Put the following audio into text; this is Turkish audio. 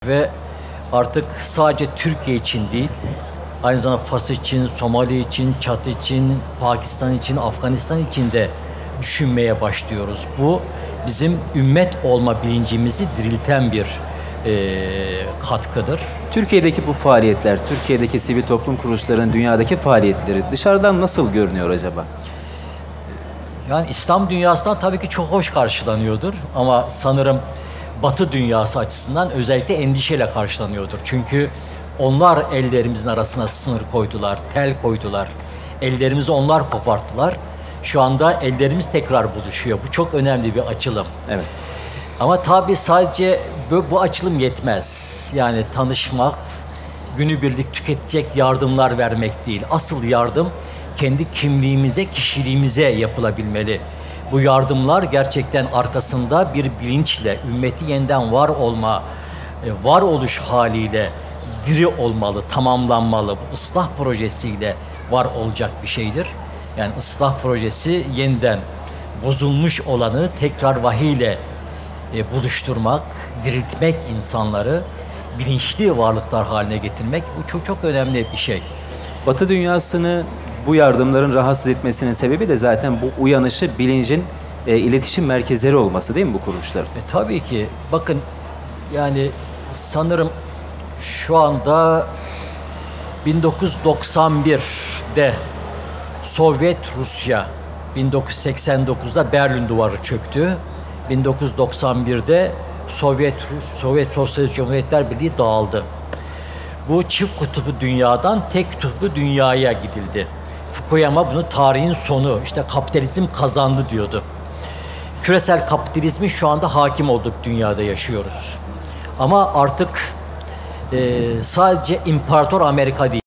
Ve artık sadece Türkiye için değil, aynı zamanda Fas için, Somali için, Çat için, Pakistan için, Afganistan için de düşünmeye başlıyoruz. Bu bizim ümmet olma bilincimizi dirilten bir katkıdır. Türkiye'deki bu faaliyetler, Türkiye'deki sivil toplum kuruluşlarının dünyadaki faaliyetleri dışarıdan nasıl görünüyor acaba? Yani İslam dünyasından tabii ki çok hoş karşılanıyordur ama sanırım Batı dünyası açısından özellikle endişeyle karşılanıyordur. Çünkü onlar ellerimizin arasına sınır koydular, tel koydular. Ellerimizi onlar koparttılar. Şu anda ellerimiz tekrar buluşuyor. Bu çok önemli bir açılım. Evet. Ama tabii sadece bu açılım yetmez. Yani tanışmak, günübirlik tüketecek yardımlar vermek değil. Asıl yardım kendi kimliğimize, kişiliğimize yapılabilmeli. Bu yardımlar gerçekten arkasında bir bilinçle, ümmeti yeniden var olma, varoluş haliyle diri olmalı, tamamlanmalı. Bu ıslah projesiyle var olacak bir şeydir. Yani ıslah projesi yeniden bozulmuş olanı tekrar vahiyle buluşturmak, diriltmek insanları, bilinçli varlıklar haline getirmek bu çok çok önemli bir şey. Batı dünyasını bu yardımların rahatsız etmesinin sebebi de zaten bu uyanışı, bilincin iletişim merkezleri olması değil mi bu kuruluşların? Tabii ki. Bakın yani sanırım şu anda 1991'de Sovyet Rusya, 1989'da Berlin Duvarı çöktü. 1991'de Sovyet Sosyalist Cumhuriyetler Birliği dağıldı. Bu çift kutuplu dünyadan tek kutuplu dünyaya gidildi. Fukuyama bunu tarihin sonu, işte kapitalizm kazandı diyordu. Küresel kapitalizmin şu anda hakim olduk dünyada yaşıyoruz. Ama artık sadece İmparator Amerika değil.